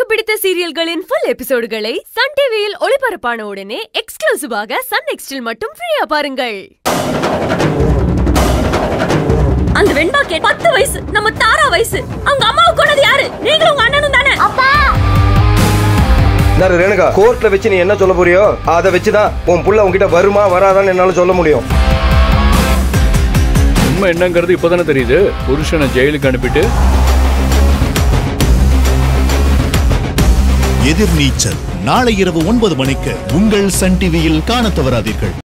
பிடித்த சீரியல்களின் full எபிசோடுகளை Sun டிவியில் ஒளிபரப்பான உடனே எக்ஸ்க்ளூசிவாக சன் நெக்ஸ்டில் மட்டும் ஃப்ரீயா பாருங்கள். அந்த வெண்பாக்கே 10 வயசு, நம்ம தாரா வயசு. அவங்க அம்மாவை கொன்னது யாரு? நீங்களும் உங்க அண்ணனும் தானே? அப்பா நான் ரேணுகா, கோர்ட்ல வச்சு நீ என்ன சொல்ல போறியோ அதை வச்சுதான் உன் புள்ள உன்கிட்ட வருமா வராதான்னு என்னால சொல்ல முடியும். உண்மை என்னங்கிறது இப்பதானே தெரியுது. புருஷனை ஜெயிலுக்கு அனுப்பிட்டு எதிர்நீச்சல் நாளை இரவு 9 மணிக்கு உங்கள் சன் டிவியில் காணத் தவறாதீர்கள்.